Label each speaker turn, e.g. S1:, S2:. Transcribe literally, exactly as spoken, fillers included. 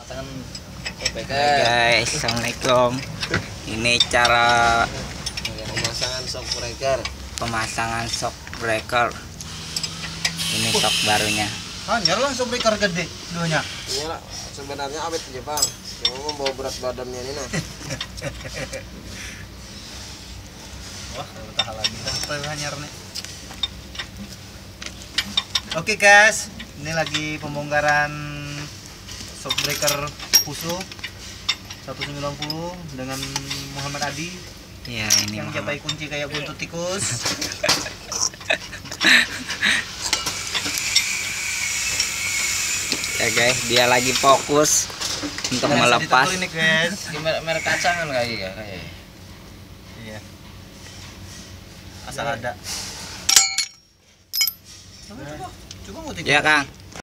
S1: Oke guys, assalamualaikum. Ini cara
S2: pemasangan shock breaker.
S1: Pemasangan shock breaker. Ini shock barunya.
S3: Hanya lah shock breaker gede dulunya.
S2: Ini lah sebenarnya awet aja bang. Cuma membawa berat badannya ini nah.
S3: Wah, tahan lagi lah hanyar nih. Oke guys, ini lagi pembongkaran shock breaker Fuso seratus sembilan puluh dengan Muhammad Adi.
S1: Iya, ini
S3: yang jabai kunci kayak buntut tikus.
S1: Ya guys, dia lagi fokus untuk
S3: Nah,
S1: melepas.
S3: ini guys.
S4: Gimana merek kacang kan kayak ya kayak.
S3: Iya. Asal ada. Coba coba. Coba mau
S1: Ya Kang.